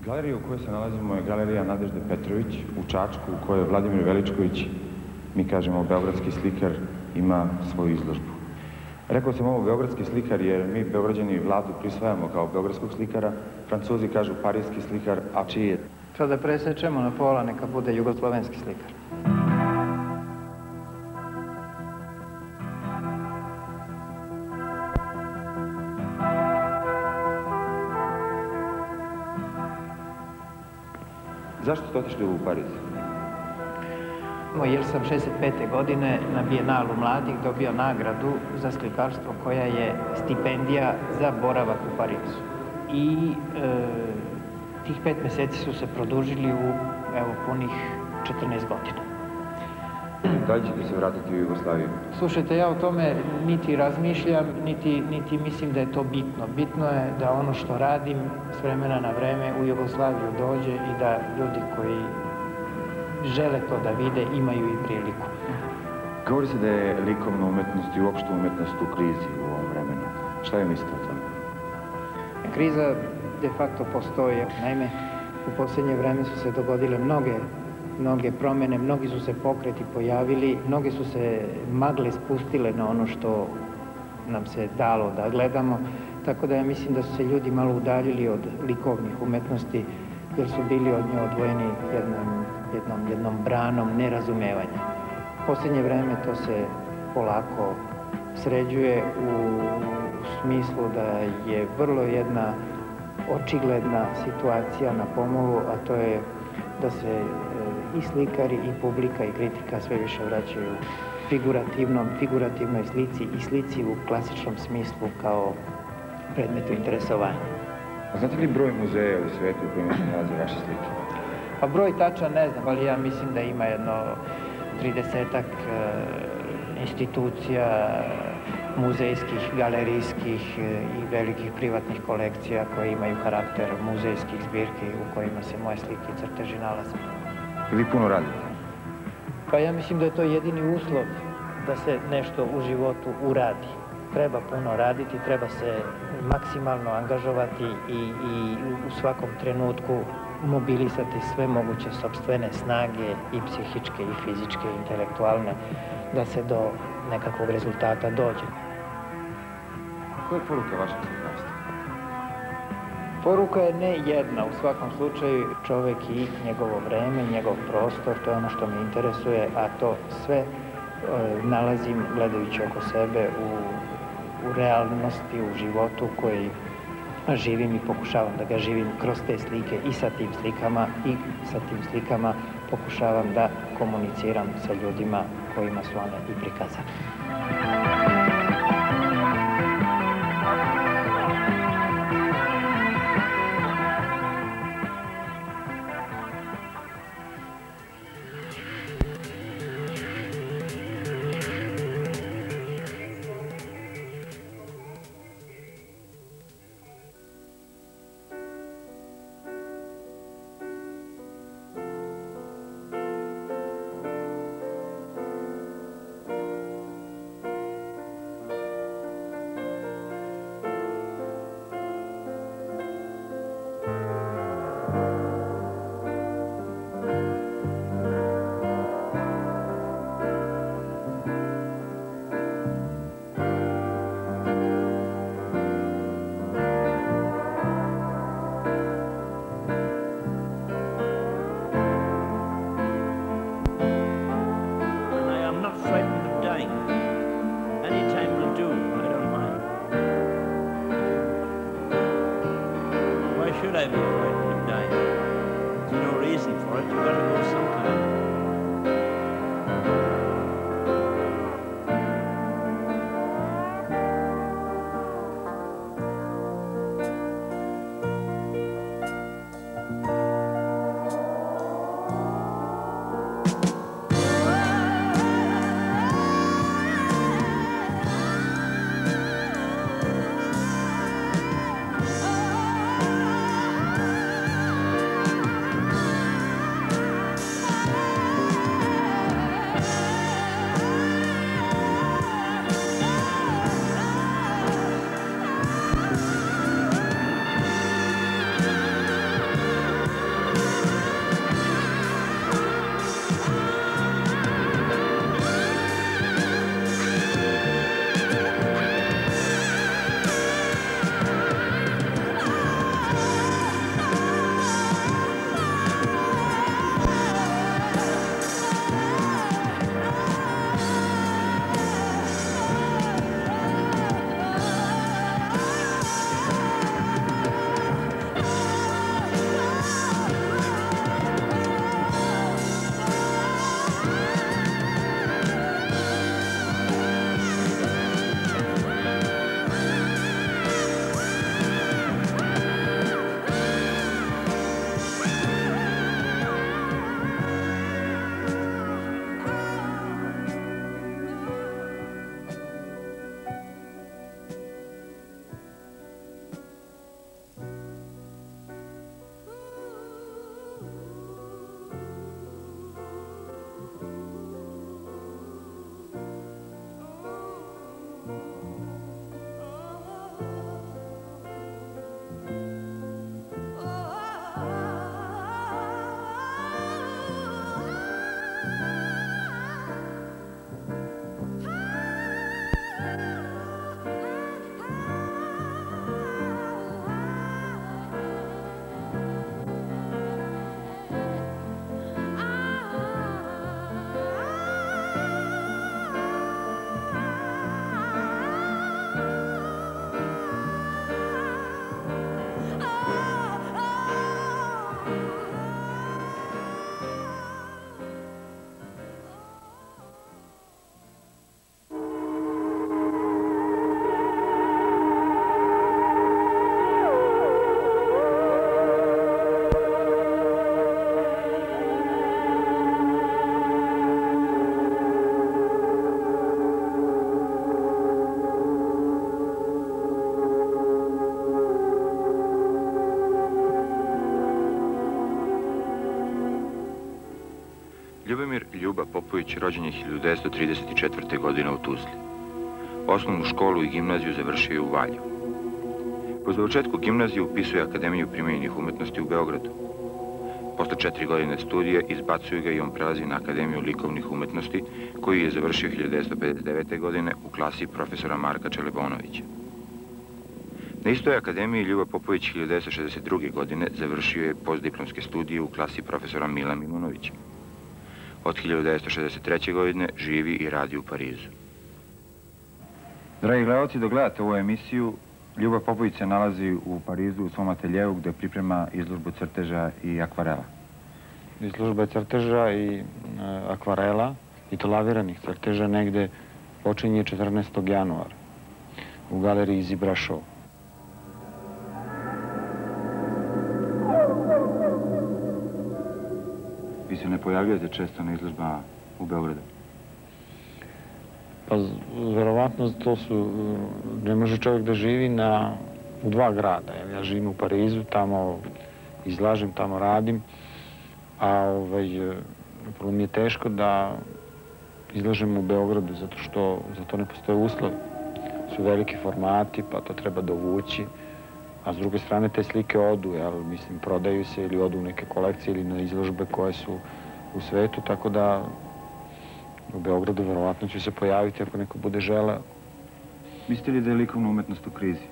Galerija u kojoj se nalazimo je galerija Nadežde Petrović u Čačku, u kojoj Vladimir Veličković, mi kažemo beogradski slikar, ima svoju izložbu. Rekao sam ovo beogradski slikar jer mi Beograđani Vladu prisvajamo kao beogradskog slikara, Francuzi kažu parijski slikar, a čiji je? To da presečemo na pola, neka bude jugoslovenski slikar. Zašto ste otišli u Pariz? Jer sam 65. godine na Bijenalu mladih dobio nagradu za slikarstvo koja je stipendija za boravak u Parizu. I tih 5 meseci su se produžili u, evo, punih 14 godina. Da li ćete se vratiti u Jugoslaviju? Slušajte, ja o tome niti razmišljam, niti mislim da je to bitno. Bitno je da ono što radim s vremena na vreme u Jugoslaviju dođe i da ljudi koji žele to da vide imaju i priliku. Govori se da je likovna umetnost i uopšte umetnost u krizi u ovom vremenu. Šta vi mislite o tome? Kriza de facto postoji. Naime, u posljednje vreme su se dogodile mnoge promjene, mnogi su se pokreti pojavili, mnoge su se magle spustile na ono što nam se dalo da gledamo, tako da ja mislim da su se ljudi malo udaljili od likovnih umetnosti jer su bili od nje odvojeni jednom branom nerazumevanja. U posljednje vreme to se polako sređuje u smislu da je vrlo jedna očigledna situacija na pomolu, a to je da se i slikari, i publika, i kritika sve više vraćaju figurativnoj slici i slici u klasičnom smislu kao predmetu interesovanja. A znate li broj muzeja u svijetu u kojima se nalaze vaše slike? Pa broj tačan ne znam, ali ja mislim da ima jedno 30-ak institucija muzejskih, galerijskih i velikih privatnih kolekcija koje imaju karakter muzejskih zbirki u kojima se moje slike i crteži nalaze. Vi puno radite? Pa ja mislim da je to jedini uslov da se nešto u životu uradi. Treba puno raditi, treba se maksimalno angažovati i u svakom trenutku mobilisati sve moguće sopstvene snage i psihičke, i fizičke, i intelektualne, da se do nekakvog rezultata dođe. Koja je poruka vašeg slikarstva? Poruka je ne jedna, u svakom slučaju čovjek i njegovo vreme, njegov prostor, to je ono što me interesuje, a to sve nalazim gledajući oko sebe u realnosti, u životu koji živim i pokušavam da ga živim kroz te slike i sa tim slikama pokušavam da komuniciram sa ljudima kojima su one i prikazane. Should I be frightened of dying? There's no reason for it. You've got to go sometime. Ljubomir Ljuba Popović rođen je 1934. godine u Tuzli. Osnovnu školu i gimnaziju završio je u Valjevu. Po završetku gimnazije upisuje Akademiju primenjenih umetnosti u Beogradu. Posle 4 godine studija izbacuju ga i on prelazi na Akademiju likovnih umetnosti, koju je završio 1959. godine u klasi profesora Marka Čelebonovića. Na istoj akademiji Ljuba Popović 1962. godine završio je postdiplomske studije u klasi profesora Mila Mimunovića. Od 1963. godine živi i radi u Parizu. Dragi gledalci, dok gledate ovu emisiju, Ljuba Popović se nalazi u Parizu u svom ateljevu gde priprema izložbu crteža i akvarela. Izložba crteža i akvarela i to laviranih crteža negde počinje 14. januara u galeriji Zibrašov. Vi se ne pojavljujete često na izložbama u Beogradu? Pa, verovatno to su, ne može čovjek da živi u dva grada. Ja živim u Parizu, tamo izlažem, tamo radim, a prvo mi je teško da izlažem u Beogradu, zato što za to ne postoje uslovi. Su veliki formati, pa to treba dovući, a s druge strane te slike odu, mislim, prodaju se ili odu u neke kolekcije ili na izložbe koje su u svetu, tako da u Beogradu verovatno ću se pojaviti ako neko bude želeo. Mislite li da je likovna umetnost u krizi?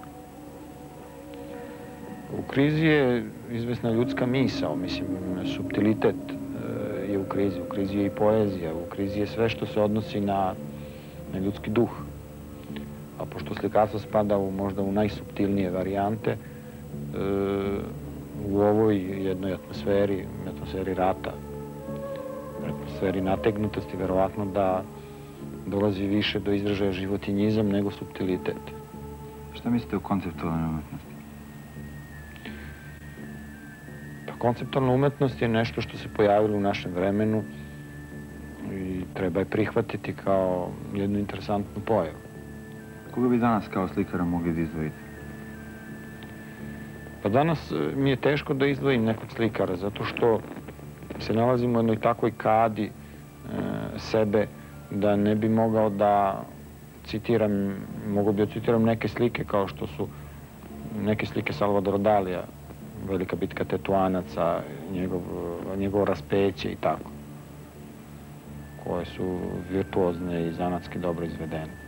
U krizi je izvesna ljudska misao, mislim, suptilitet je u krizi je i poezija, u krizi je sve što se odnosi na ljudski duh. A pošto slikarstvo spada možda u najsuptilnije varijante, u ovoj jednoj atmosferi rata, atmosferi nategnutosti, verovatno da dolazi više do izražaja životinjizam nego suptilitet. Šta mislite o konceptualnoj umetnosti? Pa konceptualna umetnost je nešto što se pojavilo u našem vremenu i treba je prihvatiti kao jednu interesantnu pojavu. Koga bi danas kao slikara mogli da izdvojite? Pa danas mi je teško da izdvojim nekog slikara, zato što se nalazimo u jednoj takvoj kadi sebe da ne bi mogao da citiram, mogu bi da citiram neke slike kao što su neke slike Salvadora Dalija, Velika bitka Tetuanaca, njegovo raspeće i tako, koje su virtuozne i zanatski dobro izvedene.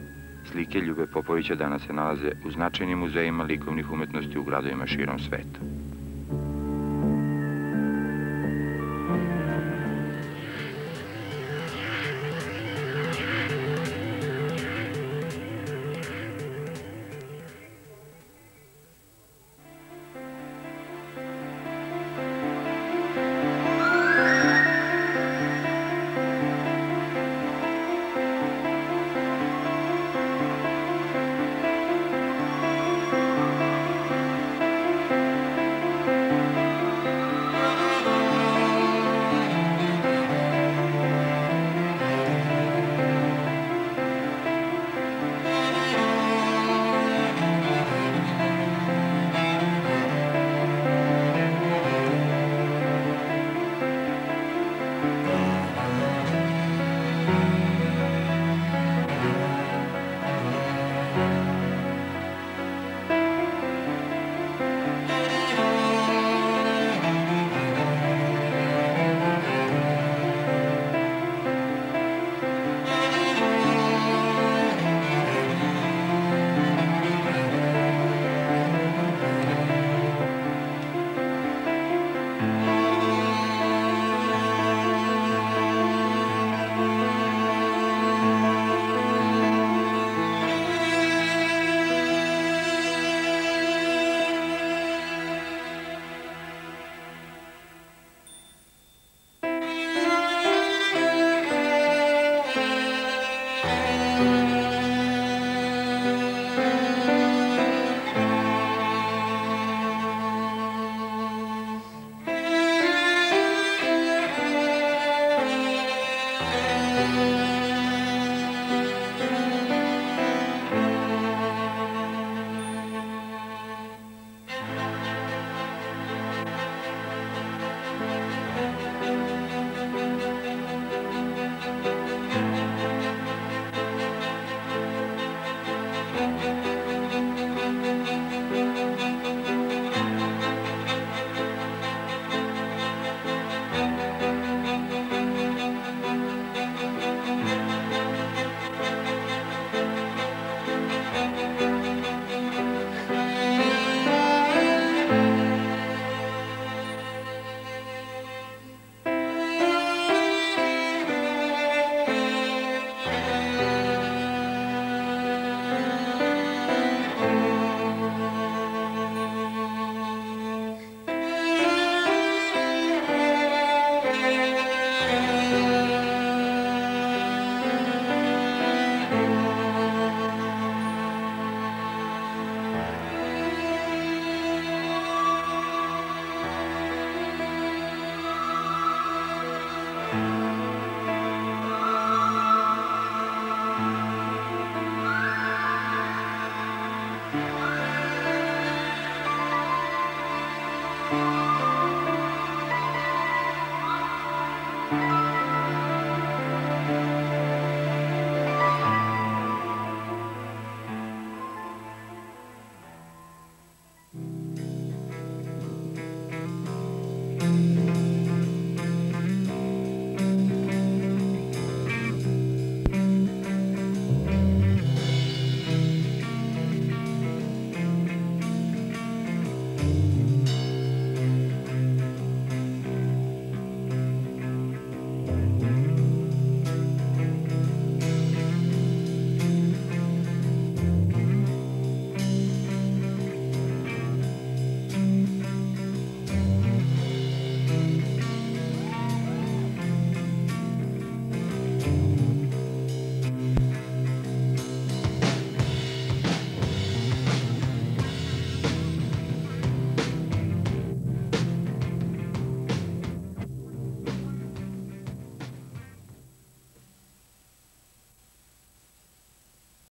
Slike Ljube Popovića danas se nalaze u značajnim muzejima likovnih umetnosti u gradovima širom sveta.